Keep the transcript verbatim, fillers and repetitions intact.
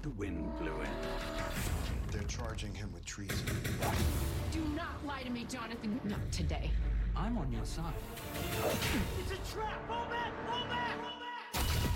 The wind blew in. They're charging him with treason. Do not lie to me, Jonathan. Not today. I'm on your side. It's a trap! Fall back! Fall back! Fall back!